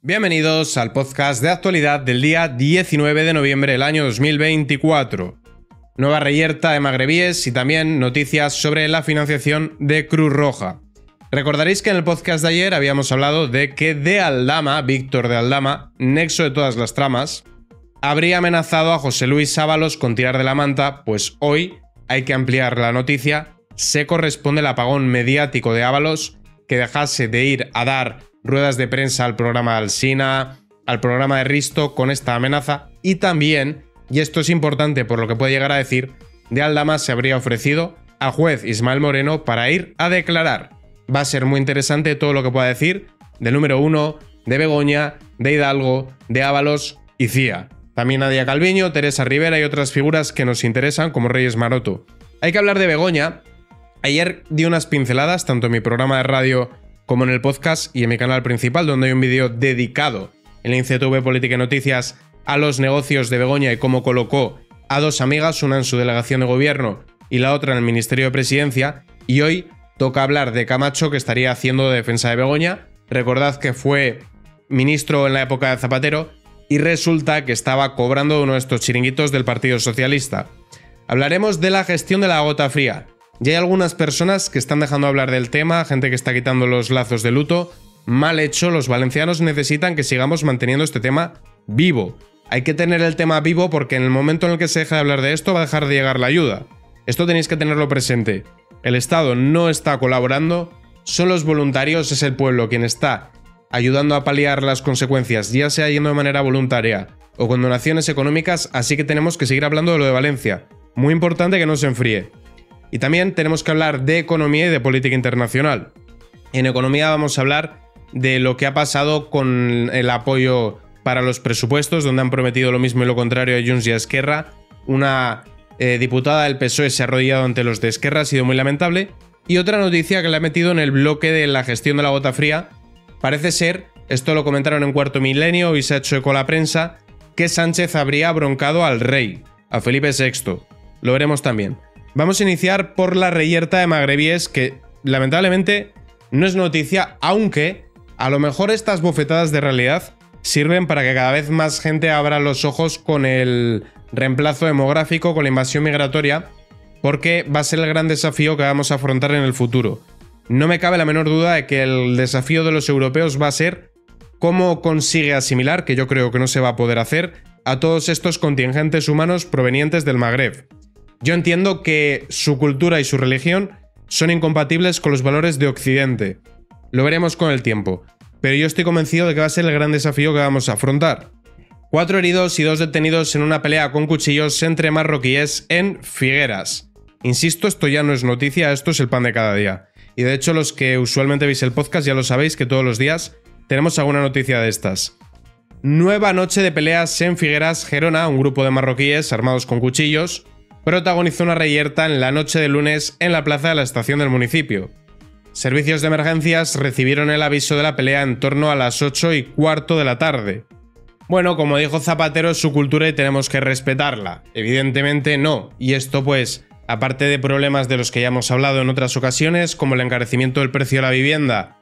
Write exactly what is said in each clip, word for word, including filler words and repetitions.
Bienvenidos al podcast de actualidad del día diecinueve de noviembre del año dos mil veinticuatro. Nueva reyerta de magrebíes y también noticias sobre la financiación de Cruz Roja. Recordaréis que en el podcast de ayer habíamos hablado de que de Aldama, Víctor de Aldama, nexo de todas las tramas, habría amenazado a José Luis Ábalos con tirar de la manta, pues hoy hay que ampliar la noticia. Se corresponde el apagón mediático de Ábalos, que dejase de ir a dar ruedas de prensa al programa de Alsina, al programa de Risto con esta amenaza, y también, y esto es importante por lo que puede llegar a decir, de Aldama se habría ofrecido al juez Ismael Moreno para ir a declarar. Va a ser muy interesante todo lo que pueda decir del número uno, de Begoña, de Hidalgo, de Ábalos y Cía. También Nadia Calviño, Teresa Rivera y otras figuras que nos interesan como Reyes Maroto. Hay que hablar de Begoña. Ayer di unas pinceladas tanto en mi programa de radio como en el podcast y en mi canal principal, donde hay un vídeo dedicado en la I N C T V Política y Noticias a los negocios de Begoña y cómo colocó a dos amigas, una en su delegación de gobierno y la otra en el Ministerio de Presidencia, y hoy toca hablar de Camacho, que estaría haciendo de defensa de Begoña. Recordad que fue ministro en la época de Zapatero y resulta que estaba cobrando uno de estos chiringuitos del Partido Socialista. Hablaremos de la gestión de la gota fría. Ya hay algunas personas que están dejando de hablar del tema, gente que está quitando los lazos de luto. Mal hecho, los valencianos necesitan que sigamos manteniendo este tema vivo. Hay que tener el tema vivo porque en el momento en el que se deje de hablar de esto va a dejar de llegar la ayuda. Esto tenéis que tenerlo presente. El Estado no está colaborando, son los voluntarios, es el pueblo quien está ayudando a paliar las consecuencias, ya sea yendo de manera voluntaria o con donaciones económicas, así que tenemos que seguir hablando de lo de Valencia. Muy importante que no se enfríe. Y también tenemos que hablar de economía y de política internacional. En economía vamos a hablar de lo que ha pasado con el apoyo para los presupuestos, donde han prometido lo mismo y lo contrario a Junts y a Esquerra. Una eh, diputada del P S O E se ha arrodillado ante los de Esquerra, ha sido muy lamentable. Y otra noticia que le ha metido en el bloque de la gestión de la gota fría, parece ser, esto lo comentaron en Cuarto Milenio y se ha hecho eco a la prensa, que Sánchez habría broncado al rey, a Felipe sexto. Lo veremos también. Vamos a iniciar por la reyerta de magrebíes, que lamentablemente no es noticia, aunque a lo mejor estas bofetadas de realidad sirven para que cada vez más gente abra los ojos con el reemplazo demográfico, con la invasión migratoria, porque va a ser el gran desafío que vamos a afrontar en el futuro. No me cabe la menor duda de que el desafío de los europeos va a ser cómo consigue asimilar, que yo creo que no se va a poder hacer, a todos estos contingentes humanos provenientes del Magreb. Yo entiendo que su cultura y su religión son incompatibles con los valores de Occidente. Lo veremos con el tiempo, pero yo estoy convencido de que va a ser el gran desafío que vamos a afrontar. Cuatro heridos y dos detenidos en una pelea con cuchillos entre marroquíes en Figueras. Insisto, esto ya no es noticia, esto es el pan de cada día. Y de hecho, los que usualmente veis el podcast ya lo sabéis que todos los días tenemos alguna noticia de estas. Nueva noche de peleas en Figueras, Gerona. Un grupo de marroquíes armados con cuchillos protagonizó una reyerta en la noche de lunes en la plaza de la estación del municipio. Servicios de emergencias recibieron el aviso de la pelea en torno a las ocho y cuarto de la tarde. Bueno, como dijo Zapatero, es su cultura y tenemos que respetarla. Evidentemente no, y esto pues, aparte de problemas de los que ya hemos hablado en otras ocasiones, como el encarecimiento del precio de la vivienda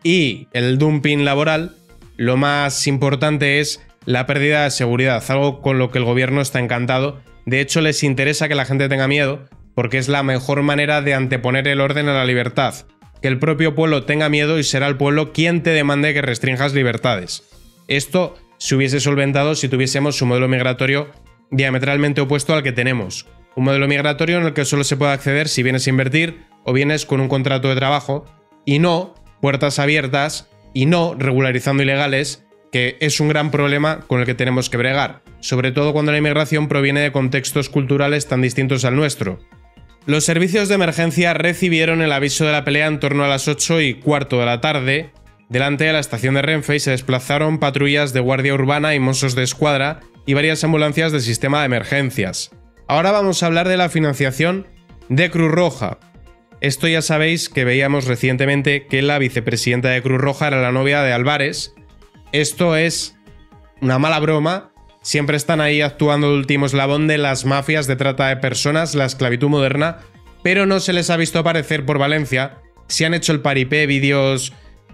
y el dumping laboral, lo más importante es la pérdida de seguridad, algo con lo que el gobierno está encantado. De hecho, les interesa que la gente tenga miedo, porque es la mejor manera de anteponer el orden a la libertad. Que el propio pueblo tenga miedo y será el pueblo quien te demande que restrinjas libertades. Esto se hubiese solventado si tuviésemos un modelo migratorio diametralmente opuesto al que tenemos. Un modelo migratorio en el que solo se puede acceder si vienes a invertir o vienes con un contrato de trabajo, y no puertas abiertas, y no regularizando ilegales, que es un gran problema con el que tenemos que bregar, sobre todo cuando la inmigración proviene de contextos culturales tan distintos al nuestro. Los servicios de emergencia recibieron el aviso de la pelea en torno a las ocho y cuarto de la tarde, delante de la estación de Renfe, y se desplazaron patrullas de Guardia Urbana y Mossos de Escuadra y varias ambulancias del sistema de emergencias. Ahora vamos a hablar de la financiación de Cruz Roja. Esto ya sabéis que veíamos recientemente que la vicepresidenta de Cruz Roja era la novia de Álvarez. Esto es una mala broma. Siempre están ahí actuando el último eslabón de las mafias de trata de personas, la esclavitud moderna, pero no se les ha visto aparecer por Valencia. Se han hecho el paripé, vídeos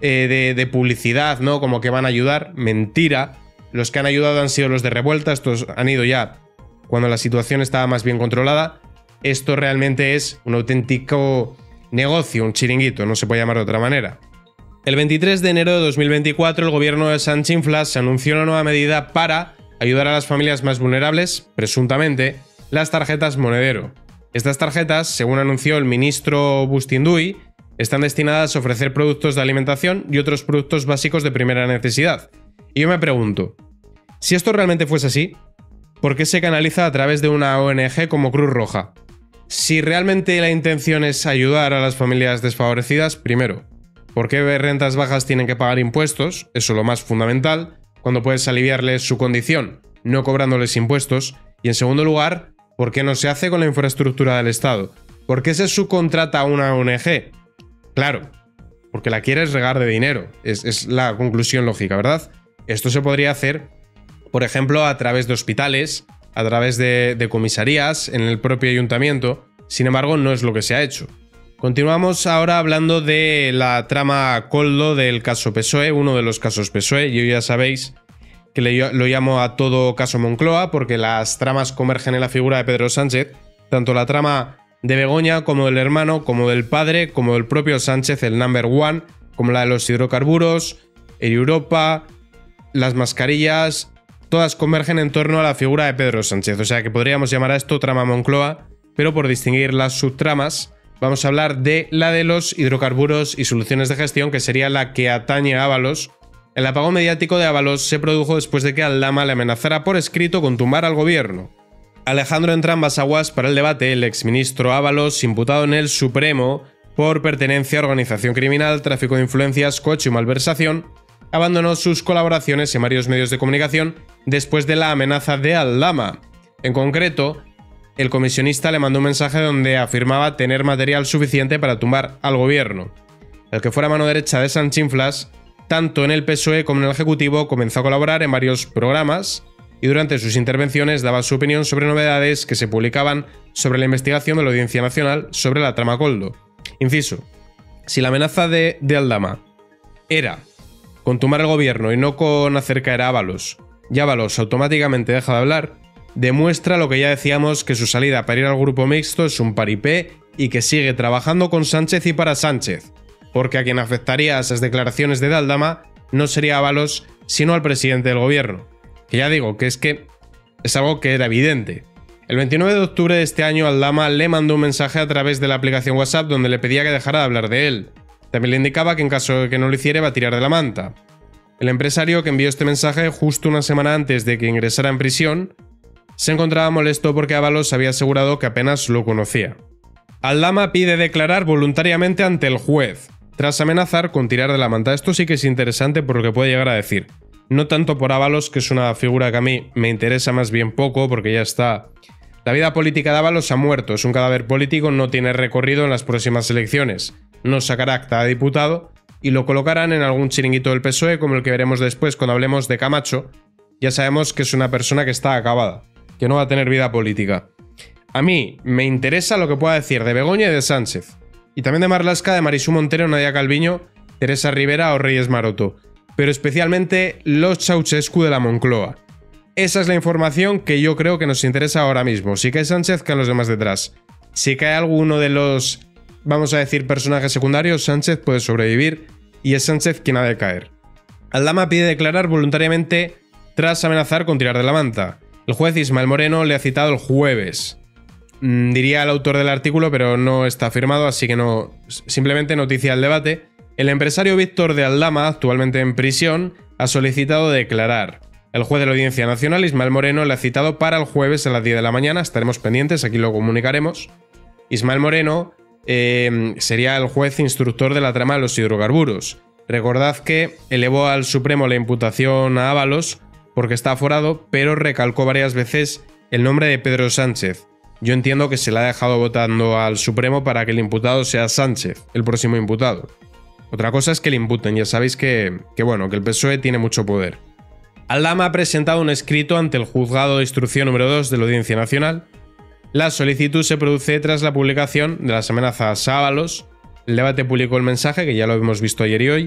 eh, de, de publicidad, ¿no? Como que van a ayudar. Mentira. Los que han ayudado han sido los de Revuelta. Estos han ido ya cuando la situación estaba más bien controlada. Esto realmente es un auténtico negocio, un chiringuito, no se puede llamar de otra manera. El veintitrés de enero de dos mil veinticuatro, el gobierno de Sanchinflas anunció una nueva medida para ayudar a las familias más vulnerables, presuntamente, las tarjetas Monedero. Estas tarjetas, según anunció el ministro Bustinduy, están destinadas a ofrecer productos de alimentación y otros productos básicos de primera necesidad. Y yo me pregunto, si esto realmente fuese así, ¿por qué se canaliza a través de una O N G como Cruz Roja? Si realmente la intención es ayudar a las familias desfavorecidas, primero, ¿por qué rentas bajas tienen que pagar impuestos? Eso es lo más fundamental, cuando puedes aliviarles su condición no cobrándoles impuestos. Y en segundo lugar, ¿por qué no se hace con la infraestructura del Estado? ¿Por qué se subcontrata a una O N G? Claro, porque la quieres regar de dinero. Es, es la conclusión lógica, ¿verdad? Esto se podría hacer, por ejemplo, a través de hospitales, a través de, de comisarías, en el propio ayuntamiento. Sin embargo, no es lo que se ha hecho. Continuamos ahora hablando de la trama Koldo del caso P S O E, uno de los casos P S O E. Yo ya sabéis que le, lo llamo a todo caso Moncloa porque las tramas convergen en la figura de Pedro Sánchez, tanto la trama de Begoña como del hermano, como del padre, como del propio Sánchez, el number one, como la de los hidrocarburos, Europa, las mascarillas, todas convergen en torno a la figura de Pedro Sánchez. O sea que podríamos llamar a esto trama Moncloa, pero por distinguir las subtramas, vamos a hablar de la de los hidrocarburos y soluciones de gestión, que sería la que atañe a Ábalos. El apagón mediático de Ábalos se produjo después de que Aldama le amenazara por escrito con tumbar al gobierno. Alejandro entra en ambas aguas para el debate. El exministro Ábalos, imputado en el Supremo por pertenencia a organización criminal, tráfico de influencias, cohecho y malversación, abandonó sus colaboraciones en varios medios de comunicación después de la amenaza de Aldama. En concreto, el comisionista le mandó un mensaje donde afirmaba tener material suficiente para tumbar al gobierno. El que fuera mano derecha de Sanchinflas, tanto en el P S O E como en el Ejecutivo, comenzó a colaborar en varios programas y durante sus intervenciones daba su opinión sobre novedades que se publicaban sobre la investigación de la Audiencia Nacional sobre la trama Koldo. Inciso: si la amenaza de, de Aldama era con tumbar el gobierno y no con hacer caer a Ábalos, y Ábalos automáticamente deja de hablar, demuestra lo que ya decíamos, que su salida para ir al grupo mixto es un paripé y que sigue trabajando con Sánchez y para Sánchez, porque a quien afectaría esas declaraciones de Aldama no sería Ábalos, sino al presidente del gobierno. Que ya digo, que es que es algo que era evidente. El veintinueve de octubre de este año, Aldama le mandó un mensaje a través de la aplicación WhatsApp donde le pedía que dejara de hablar de él. También le indicaba que en caso de que no lo hiciera, iba a tirar de la manta. El empresario que envió este mensaje justo una semana antes de que ingresara en prisión se encontraba molesto porque Ábalos había asegurado que apenas lo conocía. Aldama pide declarar voluntariamente ante el juez, tras amenazar con tirar de la manta. Esto sí que es interesante por lo que puede llegar a decir. No tanto por Ábalos, que es una figura que a mí me interesa más bien poco, porque ya está. La vida política de Ábalos ha muerto, es un cadáver político, no tiene recorrido en las próximas elecciones. No sacará acta de diputado y lo colocarán en algún chiringuito del P S O E, como el que veremos después cuando hablemos de Camacho. Ya sabemos que es una persona que está acabada, que no va a tener vida política. A mí me interesa lo que pueda decir de Begoña y de Sánchez. Y también de Marlaska, de Marisú Montero, Nadia Calviño, Teresa Rivera o Reyes Maroto. Pero especialmente los Ceaușescu de la Moncloa. Esa es la información que yo creo que nos interesa ahora mismo. Si cae Sánchez, caen los demás detrás. Si cae alguno de los, vamos a decir, personajes secundarios, Sánchez puede sobrevivir y es Sánchez quien ha de caer. Aldama pide declarar voluntariamente tras amenazar con tirar de la manta. El juez Ismael Moreno le ha citado el jueves. Mm, diría el autor del artículo, pero no está firmado, así que no. Simplemente noticia del debate. El empresario Víctor de Aldama, actualmente en prisión, ha solicitado declarar. El juez de la Audiencia Nacional, Ismael Moreno, le ha citado para el jueves a las diez de la mañana. Estaremos pendientes, aquí lo comunicaremos. Ismael Moreno eh, sería el juez instructor de la trama de los hidrocarburos. Recordad que elevó al Supremo la imputación a Ábalos porque está aforado, pero recalcó varias veces el nombre de Pedro Sánchez. Yo entiendo que se le ha dejado votando al Supremo para que el imputado sea Sánchez, el próximo imputado. Otra cosa es que le imputen, ya sabéis que, que, bueno, que el P S O E tiene mucho poder. Aldama ha presentado un escrito ante el Juzgado de Instrucción número dos de la Audiencia Nacional. La solicitud se produce tras la publicación de las amenazas a Ábalos. El debate publicó el mensaje, que ya lo hemos visto ayer y hoy,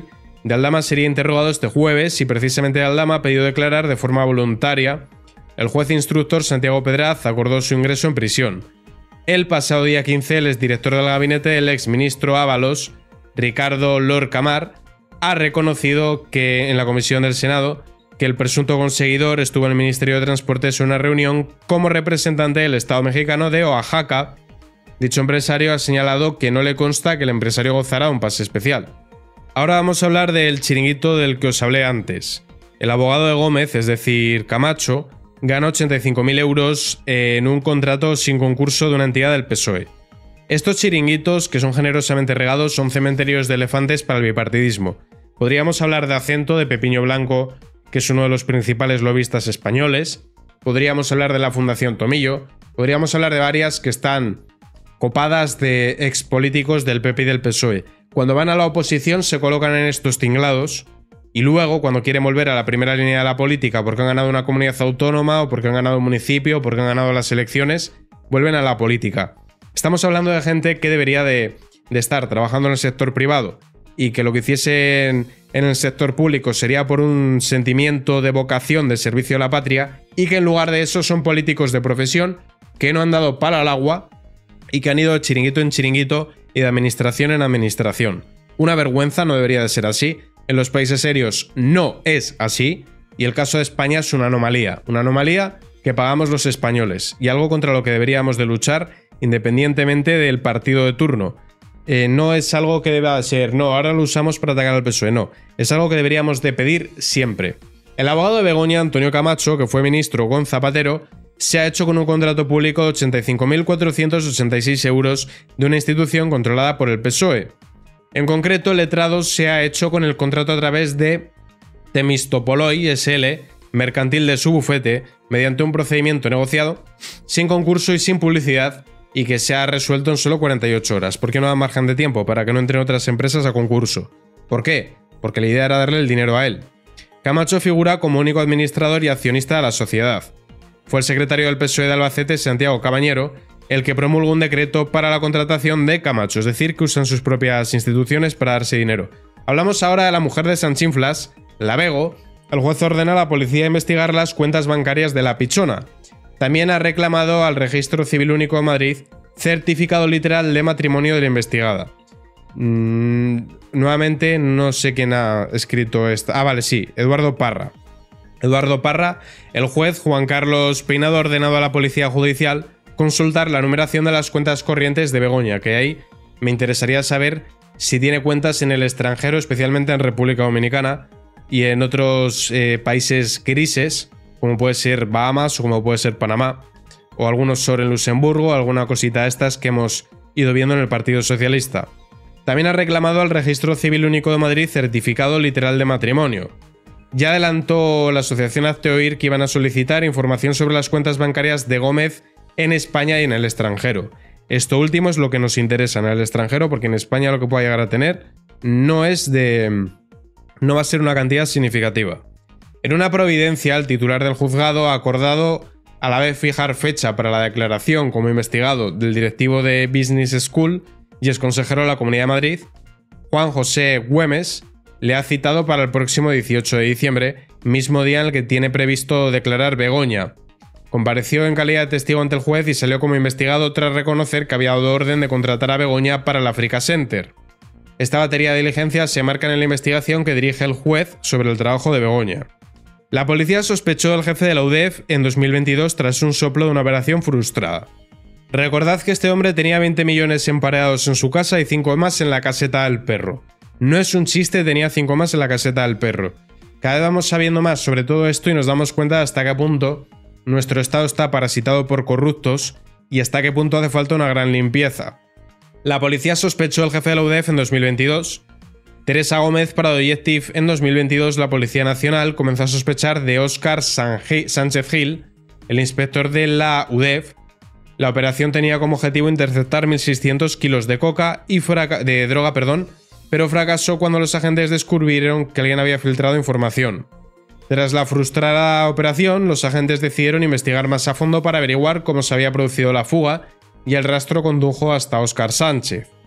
De Aldama sería interrogado este jueves y precisamente Aldama ha pedido declarar de forma voluntaria. El juez instructor Santiago Pedraz acordó su ingreso en prisión. El pasado día quince, el exdirector del gabinete del exministro Ábalos, Ricardo Lorca Mar, ha reconocido que en la comisión del Senado que el presunto conseguidor estuvo en el Ministerio de Transportes en una reunión como representante del Estado mexicano de Oaxaca. Dicho empresario ha señalado que no le consta que el empresario gozara un pase especial. Ahora vamos a hablar del chiringuito del que os hablé antes. El abogado de Gómez, es decir, Camacho, gana ochenta y cinco mil euros en un contrato sin concurso de una entidad del P S O E. Estos chiringuitos, que son generosamente regados, son cementerios de elefantes para el bipartidismo. Podríamos hablar de Acento, de Pepiño Blanco, que es uno de los principales lobistas españoles. Podríamos hablar de la Fundación Tomillo. Podríamos hablar de varias que están copadas de expolíticos del P P y del P S O E. Cuando van a la oposición se colocan en estos tinglados y luego, cuando quieren volver a la primera línea de la política porque han ganado una comunidad autónoma o porque han ganado un municipio o porque han ganado las elecciones, vuelven a la política. Estamos hablando de gente que debería de, de estar trabajando en el sector privado y que lo que hiciesen en el sector público sería por un sentimiento de vocación de servicio a la patria, y que en lugar de eso son políticos de profesión que no han dado palo al agua y que han ido de chiringuito en chiringuito y de administración en administración. Una vergüenza, no debería de ser así. En los países serios no es así, y el caso de España es una anomalía. Una anomalía que pagamos los españoles, y algo contra lo que deberíamos de luchar independientemente del partido de turno. Eh, no es algo que deba ser, no, ahora lo usamos para atacar al P S O E, no. Es algo que deberíamos de pedir siempre. El abogado de Begoña, Antonio Camacho, que fue ministro con Zapatero, se ha hecho con un contrato público de ochenta y cinco mil cuatrocientos ochenta y seis euros de una institución controlada por el P S O E. En concreto, el letrado se ha hecho con el contrato a través de Temistopoloi S L, mercantil de su bufete, mediante un procedimiento negociado, sin concurso y sin publicidad, y que se ha resuelto en solo cuarenta y ocho horas. ¿Por qué no da margen de tiempo? Para que no entren otras empresas a concurso. ¿Por qué? Porque la idea era darle el dinero a él. Camacho figura como único administrador y accionista de la sociedad. Fue el secretario del P S O E de Albacete, Santiago Cabañero, el que promulgó un decreto para la contratación de Camacho, es decir, que usan sus propias instituciones para darse dinero. Hablamos ahora de la mujer de Sanchinflas, la Bego. El juez ordena a la policía investigar las cuentas bancarias de la pichona. También ha reclamado al Registro Civil Único de Madrid certificado literal de matrimonio de la investigada. Mm, nuevamente, no sé quién ha escrito esto. Ah, vale, sí, Eduardo Parra. Eduardo Parra, el juez Juan Carlos Peinado ha ordenado a la Policía Judicial consultar la numeración de las cuentas corrientes de Begoña, que ahí me interesaría saber si tiene cuentas en el extranjero, especialmente en República Dominicana y en otros eh, países grises, como puede ser Bahamas o como puede ser Panamá, o algunos sobre Luxemburgo, alguna cosita de estas que hemos ido viendo en el Partido Socialista. También ha reclamado al Registro Civil Único de Madrid certificado literal de matrimonio. Ya adelantó la asociación Hazte Oír que iban a solicitar información sobre las cuentas bancarias de Gómez en España y en el extranjero. Esto último es lo que nos interesa en el extranjero, porque en España lo que pueda llegar a tener no es de... no va a ser una cantidad significativa. En una providencia, el titular del juzgado ha acordado a la vez fijar fecha para la declaración como investigado del directivo de Business School y exconsejero de la Comunidad de Madrid, Juan José Güemes, le ha citado para el próximo dieciocho de diciembre, mismo día en el que tiene previsto declarar Begoña. Compareció en calidad de testigo ante el juez y salió como investigado tras reconocer que había dado orden de contratar a Begoña para el Africa Center. Esta batería de diligencias se marcan en la investigación que dirige el juez sobre el trabajo de Begoña. La policía sospechó del jefe de la U D E F en dos mil veintidós tras un soplo de una operación frustrada. Recordad que este hombre tenía veinte millones empareados en su casa y cinco más en la caseta del perro. No es un chiste, tenía cinco más en la caseta del perro. Cada vez vamos sabiendo más sobre todo esto y nos damos cuenta de hasta qué punto nuestro estado está parasitado por corruptos y hasta qué punto hace falta una gran limpieza. La policía sospechó del jefe de la U D E F en dos mil veintidós. Teresa Gómez para The Objective. En dos mil veintidós la Policía Nacional comenzó a sospechar de Óscar Sánchez Gil, el inspector de la U D E F. La operación tenía como objetivo interceptar mil seiscientos kilos de coca y de droga, perdón, pero fracasó cuando los agentes descubrieron que alguien había filtrado información. Tras la frustrada operación, los agentes decidieron investigar más a fondo para averiguar cómo se había producido la fuga y el rastro condujo hasta Óscar Sánchez.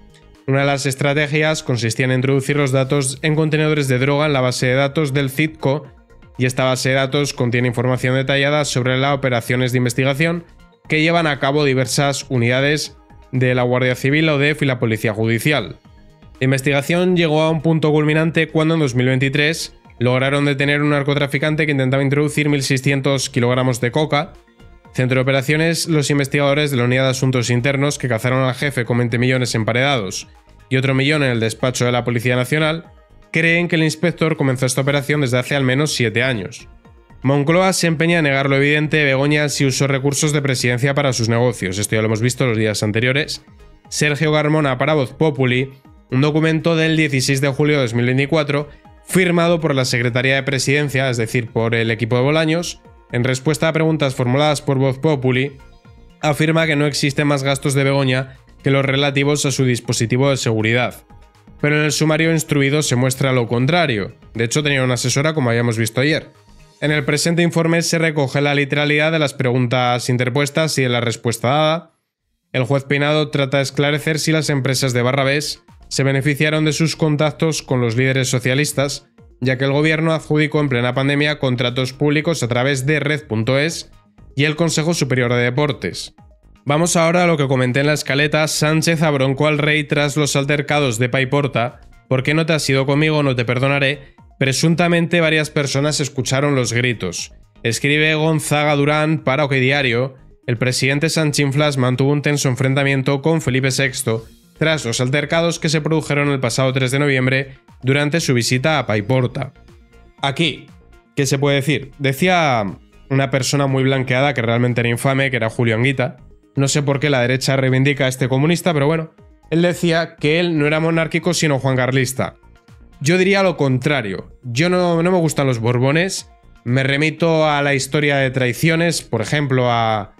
Una de las estrategias consistía en introducir los datos en contenedores de droga en la base de datos del Citco, y esta base de datos contiene información detallada sobre las operaciones de investigación que llevan a cabo diversas unidades de la Guardia Civil, la U D E F y la Policía Judicial. La investigación llegó a un punto culminante cuando en dos mil veintitrés lograron detener a un narcotraficante que intentaba introducir mil seiscientos kilogramos de coca. Centro de operaciones, los investigadores de la Unidad de Asuntos Internos, que cazaron al jefe con veinte millones emparedados y otro millón en el despacho de la Policía Nacional, creen que el inspector comenzó esta operación desde hace al menos siete años. Moncloa se empeña en negar lo evidente. Begoña sí usó recursos de presidencia para sus negocios, esto ya lo hemos visto los días anteriores. Sergio Carmona para Voz Populi, un documento del dieciséis de julio de dos mil veinticuatro, firmado por la Secretaría de Presidencia, es decir, por el equipo de Bolaños, en respuesta a preguntas formuladas por Voz Populi, afirma que no existen más gastos de Begoña que los relativos a su dispositivo de seguridad. Pero en el sumario instruido se muestra lo contrario. De hecho, tenía una asesora, como habíamos visto ayer. En el presente informe se recoge la literalidad de las preguntas interpuestas y de la respuesta dada. El juez Peinado trata de esclarecer si las empresas de Barrabés se beneficiaron de sus contactos con los líderes socialistas, ya que el gobierno adjudicó en plena pandemia contratos públicos a través de Red punto es y el Consejo Superior de Deportes. Vamos ahora a lo que comenté en la escaleta. Sánchez abroncó al rey tras los altercados de Paiporta. ¿Por qué no te has ido conmigo? No te perdonaré. Presuntamente varias personas escucharon los gritos. Escribe Gonzaga Durán para OK Diario. El presidente Sanchinflas mantuvo un tenso enfrentamiento con Felipe sexto tras los altercados que se produjeron el pasado tres de noviembre durante su visita a Paiporta. Aquí, ¿qué se puede decir? Decía una persona muy blanqueada que realmente era infame, que era Julio Anguita. No sé por qué la derecha reivindica a este comunista, pero bueno, él decía que él no era monárquico sino juancarlista. Yo diría lo contrario. Yo no, no me gustan los Borbones, me remito a la historia de traiciones, por ejemplo a,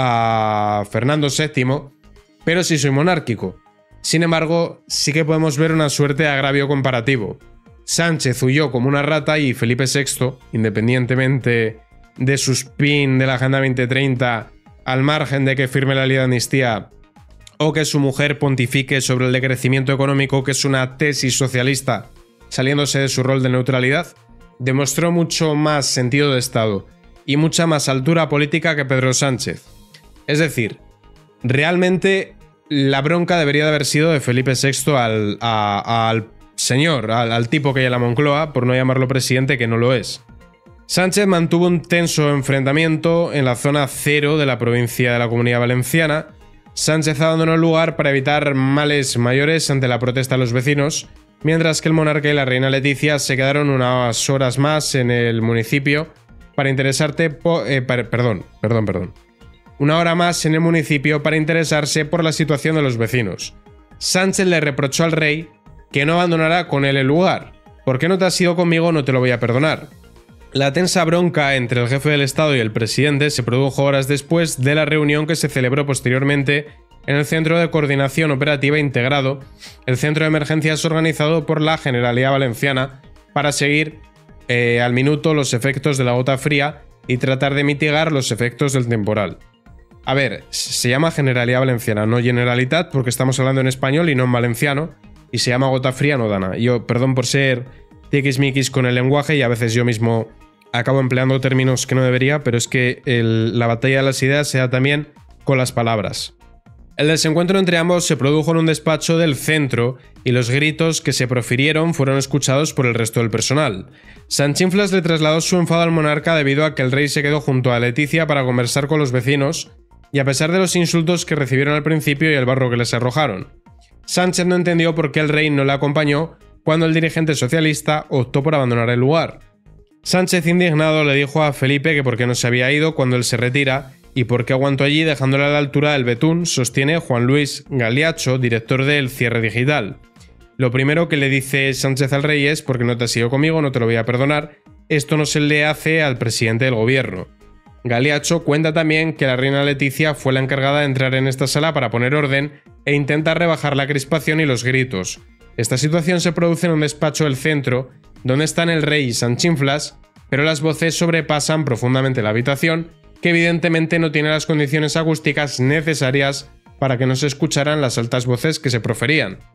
a Fernando séptimo, pero sí soy monárquico. Sin embargo, sí que podemos ver una suerte de agravio comparativo. Sánchez huyó como una rata y Felipe sexto, independientemente de su spin de la Agenda veinte treinta, al margen de que firme la ley de amnistía o que su mujer pontifique sobre el decrecimiento económico, que es una tesis socialista, saliéndose de su rol de neutralidad, demostró mucho más sentido de Estado y mucha más altura política que Pedro Sánchez. Es decir, realmente la bronca debería de haber sido de Felipe sexto al, a, al señor, al, al tipo que hay en la Moncloa, por no llamarlo presidente, que no lo es. Sánchez mantuvo un tenso enfrentamiento en la zona cero de la provincia de la Comunidad Valenciana. Sánchez abandonó el lugar para evitar males mayores ante la protesta de los vecinos, mientras que el monarca y la reina Leticia se quedaron unas horas más en el municipio para interesarte por, eh, para, perdón, perdón, perdón. Una hora más en el municipio para interesarse por la situación de los vecinos. Sánchez le reprochó al rey que no abandonará con él el lugar. ¿Por qué no te has ido conmigo? No te lo voy a perdonar. La tensa bronca entre el jefe del Estado y el presidente se produjo horas después de la reunión que se celebró posteriormente en el Centro de Coordinación Operativa Integrado, el centro de emergencias organizado por la Generalidad Valenciana, para seguir eh, al minuto los efectos de la gota fría y tratar de mitigar los efectos del temporal. A ver, se llama Generalidad Valenciana, no Generalitat, porque estamos hablando en español y no en valenciano, y se llama gota fría, no dana. Yo, perdón por ser tiquismiquis con el lenguaje y a veces yo mismo acabo empleando términos que no debería, pero es que el, la batalla de las ideas se da también con las palabras. El desencuentro entre ambos se produjo en un despacho del centro y los gritos que se profirieron fueron escuchados por el resto del personal. Sanchinflas le trasladó su enfado al monarca debido a que el rey se quedó junto a Leticia para conversar con los vecinos y a pesar de los insultos que recibieron al principio y el barro que les arrojaron. Sánchez no entendió por qué el rey no le acompañó cuando el dirigente socialista optó por abandonar el lugar. Sánchez, indignado, le dijo a Felipe que por qué no se había ido cuando él se retira y por qué aguantó allí dejándole a la altura del betún, sostiene Juan Luis Galiacho, director del Cierre Digital. Lo primero que le dice Sánchez al rey es: porque no te has ido conmigo, no te lo voy a perdonar. Esto no se le hace al presidente del gobierno. Galiacho cuenta también que la reina Leticia fue la encargada de entrar en esta sala para poner orden e intentar rebajar la crispación y los gritos. Esta situación se produce en un despacho del centro, donde están el rey y Sanchinflas, pero las voces sobrepasan profundamente la habitación, que evidentemente no tiene las condiciones acústicas necesarias para que no se escucharan las altas voces que se proferían.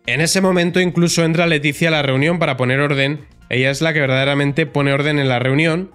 En ese momento incluso entra Leticia a la reunión para poner orden. Ella es la que verdaderamente pone orden en la reunión.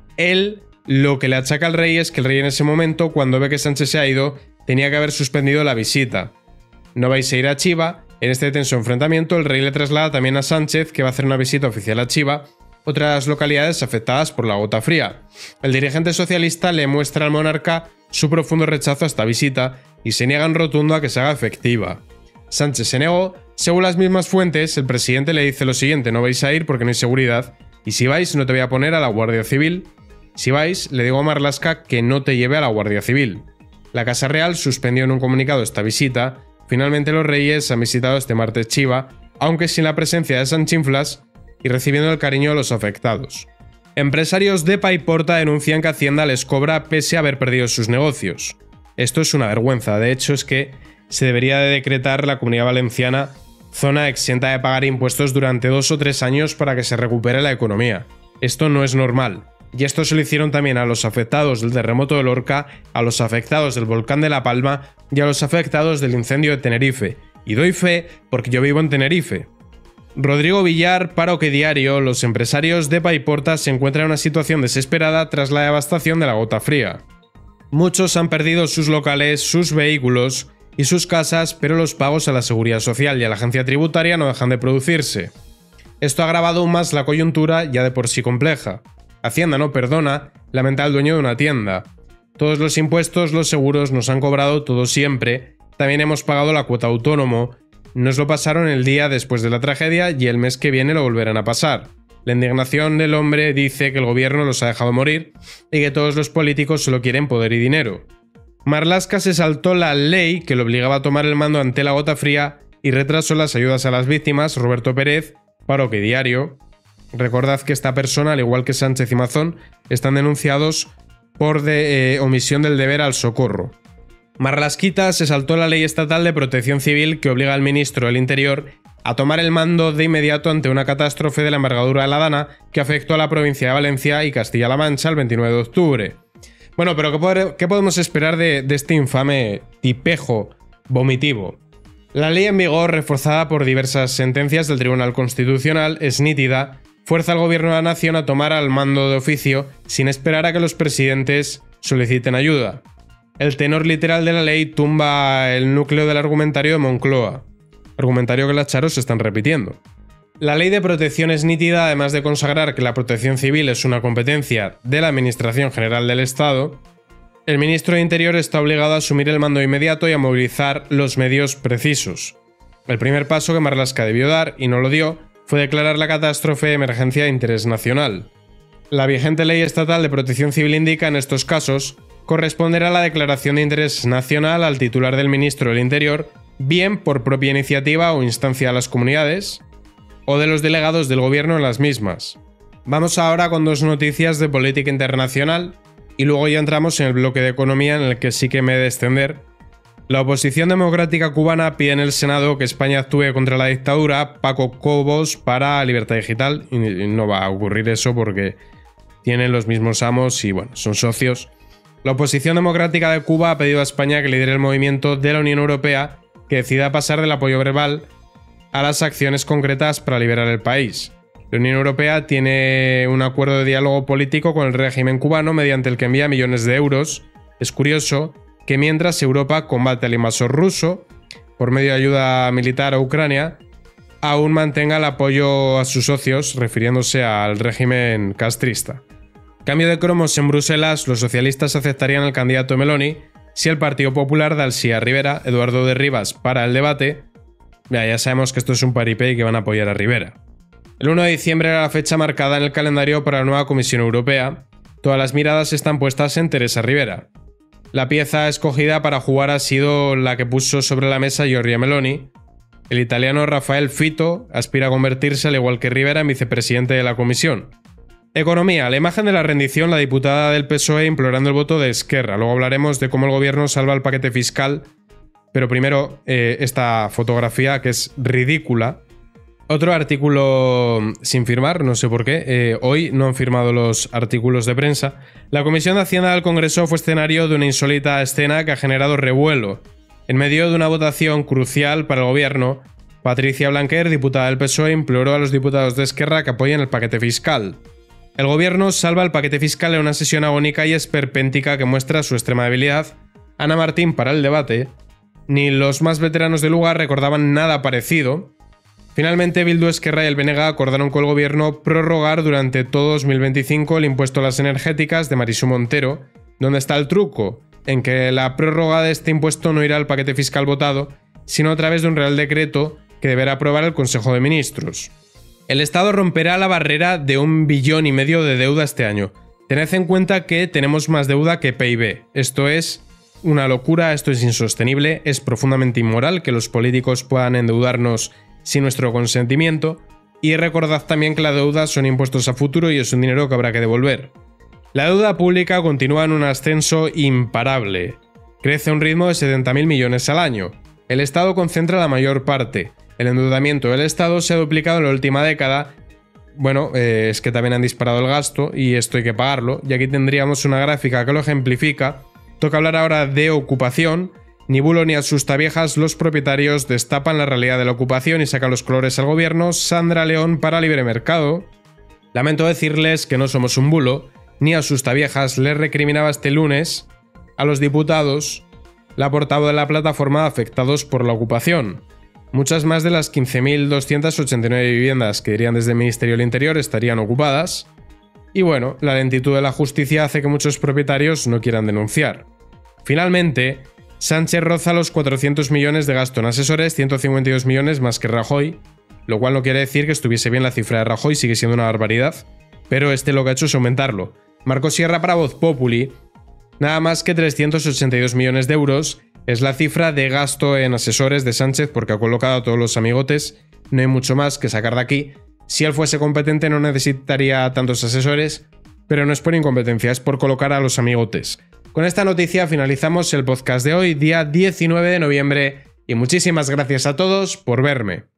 Él lo que le achaca al rey es que el rey en ese momento, cuando ve que Sánchez se ha ido, tenía que haber suspendido la visita. No vais a ir a Chiva. En este tenso enfrentamiento, el rey le traslada también a Sánchez que va a hacer una visita oficial a Chiva, otras localidades afectadas por la gota fría. El dirigente socialista le muestra al monarca su profundo rechazo a esta visita y se niega en rotundo a que se haga efectiva. Sánchez se negó. Según las mismas fuentes, el presidente le dice lo siguiente: no vais a ir porque no hay seguridad, y si vais no te voy a poner a la Guardia Civil. Si vais, le digo a Marlaska que no te lleve a la Guardia Civil. La Casa Real suspendió en un comunicado esta visita. Finalmente los reyes han visitado este martes Chiva, aunque sin la presencia de Sanchinflas y recibiendo el cariño de los afectados. Empresarios de Paiporta denuncian que Hacienda les cobra pese a haber perdido sus negocios. Esto es una vergüenza. De hecho, es que se debería de decretar la Comunidad Valenciana zona exenta de pagar impuestos durante dos o tres años para que se recupere la economía. Esto no es normal. Y esto se lo hicieron también a los afectados del terremoto de Lorca, a los afectados del volcán de La Palma y a los afectados del incendio de Tenerife. Y doy fe porque yo vivo en Tenerife. Rodrigo Villar, para OK Diario, los empresarios de Paiporta se encuentran en una situación desesperada tras la devastación de la gota fría. Muchos han perdido sus locales, sus vehículos y sus casas, pero los pagos a la Seguridad Social y a la agencia tributaria no dejan de producirse. Esto ha agravado aún más la coyuntura ya de por sí compleja. Hacienda no perdona, lamenta el dueño de una tienda. Todos los impuestos, los seguros nos han cobrado todo siempre, también hemos pagado la cuota autónomo, nos lo pasaron el día después de la tragedia y el mes que viene lo volverán a pasar. La indignación del hombre dice que el gobierno los ha dejado morir y que todos los políticos solo quieren poder y dinero. Marlaska se saltó la ley que le obligaba a tomar el mando ante la gota fría y retrasó las ayudas a las víctimas. Roberto Pérez, para OK Diario. Recordad que esta persona, al igual que Sánchez y Mazón, están denunciados por de, eh, omisión del deber al socorro. Marlasquita se saltó la ley estatal de protección civil que obliga al ministro del Interior a tomar el mando de inmediato ante una catástrofe de la envergadura de la Dana que afectó a la provincia de Valencia y Castilla-La Mancha el veintinueve de octubre. Bueno, pero ¿qué, poder, qué podemos esperar de, de este infame tipejo vomitivo? La ley en vigor, reforzada por diversas sentencias del Tribunal Constitucional, es nítida, fuerza al gobierno de la nación a tomar al mando de oficio sin esperar a que los presidentes soliciten ayuda. El tenor literal de la ley tumba el núcleo del argumentario de Moncloa, argumentario que las charos se están repitiendo. La ley de protección es nítida, además de consagrar que la protección civil es una competencia de la Administración General del Estado. El ministro de Interior está obligado a asumir el mando inmediato y a movilizar los medios precisos. El primer paso que Marlaska debió dar, y no lo dio, fue declarar la catástrofe emergencia de interés nacional. La vigente ley estatal de protección civil indica en estos casos corresponderá la declaración de interés nacional al titular del ministro del Interior, bien por propia iniciativa o instancia de las comunidades, o de los delegados del gobierno en las mismas. Vamos ahora con dos noticias de política internacional, y luego ya entramos en el bloque de economía en el que sí que me he de extender. La oposición democrática cubana pide en el Senado que España actúe contra la dictadura. Paco Cobos para Libertad Digital, y no va a ocurrir eso porque tienen los mismos amos y bueno, son socios. La oposición democrática de Cuba ha pedido a España que lidere el movimiento de la Unión Europea que decida pasar del apoyo verbal a las acciones concretas para liberar el país. La Unión Europea tiene un acuerdo de diálogo político con el régimen cubano mediante el que envía millones de euros. Es curioso que mientras Europa combate al invasor ruso por medio de ayuda militar a Ucrania, aún mantenga el apoyo a sus socios, refiriéndose al régimen castrista. Cambio de cromos en Bruselas, los socialistas aceptarían al candidato Meloni si el Partido Popular da el sí a Rivera. Eduardo de Rivas para el debate. Ya, ya sabemos que esto es un paripé y que van a apoyar a Rivera. El uno de diciembre era la fecha marcada en el calendario para la nueva Comisión Europea. Todas las miradas están puestas en Teresa Rivera. La pieza escogida para jugar ha sido la que puso sobre la mesa Giorgia Meloni. El italiano Rafael Fitto aspira a convertirse, al igual que Rivera, en vicepresidente de la Comisión. Economía. La imagen de la rendición, la diputada del P S O E implorando el voto de Esquerra. Luego hablaremos de cómo el gobierno salva el paquete fiscal. Pero primero, eh, esta fotografía que es ridícula. Otro artículo sin firmar, no sé por qué. Eh, hoy no han firmado los artículos de prensa. La Comisión de Hacienda del Congreso fue escenario de una insólita escena que ha generado revuelo. En medio de una votación crucial para el gobierno, Patricia Blanquer, diputada del P S O E, imploró a los diputados de Esquerra que apoyen el paquete fiscal. El gobierno salva el paquete fiscal en una sesión agónica y esperpéntica que muestra su extrema debilidad. Ana Martín para el debate. Ni los más veteranos del lugar recordaban nada parecido. Finalmente, Bildu, Esquerra y el B N G acordaron con el gobierno prorrogar durante todo dos mil veinticinco el impuesto a las energéticas de Marisú Montero. ¿Dónde está el truco? En que la prórroga de este impuesto no irá al paquete fiscal votado, sino a través de un real decreto que deberá aprobar el Consejo de Ministros. El Estado romperá la barrera de un billón y medio de deuda este año. Tened en cuenta que tenemos más deuda que P I B. Esto es una locura, esto es insostenible, es profundamente inmoral que los políticos puedan endeudarnos sin nuestro consentimiento, y recordad también que la deuda son impuestos a futuro y es un dinero que habrá que devolver. La deuda pública continúa en un ascenso imparable. Crece a un ritmo de setenta mil millones al año. El Estado concentra la mayor parte. El endeudamiento del Estado se ha duplicado en la última década. Bueno, eh, es que también han disparado el gasto y esto hay que pagarlo, y aquí tendríamos una gráfica que lo ejemplifica. Toca hablar ahora de ocupación. Ni bulo ni asustaviejas, los propietarios destapan la realidad de la ocupación y sacan los colores al gobierno. Sandra León para Libre Mercado. Lamento decirles que no somos un bulo, ni asustaviejas. Les recriminaba este lunes a los diputados la portavoz de la plataforma de afectados por la ocupación. Muchas más de las quince mil doscientas ochenta y nueve viviendas que irían desde el Ministerio del Interior estarían ocupadas. Y bueno, la lentitud de la justicia hace que muchos propietarios no quieran denunciar. Finalmente, Sánchez roza los cuatrocientos millones de gasto en asesores, ciento cincuenta y dos millones más que Rajoy, lo cual no quiere decir que estuviese bien la cifra de Rajoy, sigue siendo una barbaridad, pero este lo que ha hecho es aumentarlo. Marcos Sierra para Voz Populi, nada más que trescientos ochenta y dos millones de euros es la cifra de gasto en asesores de Sánchez porque ha colocado a todos los amigotes, no hay mucho más que sacar de aquí. Si él fuese competente no necesitaría tantos asesores, pero no es por incompetencia, es por colocar a los amigotes. Con esta noticia finalizamos el podcast de hoy, día diecinueve de noviembre, y muchísimas gracias a todos por verme.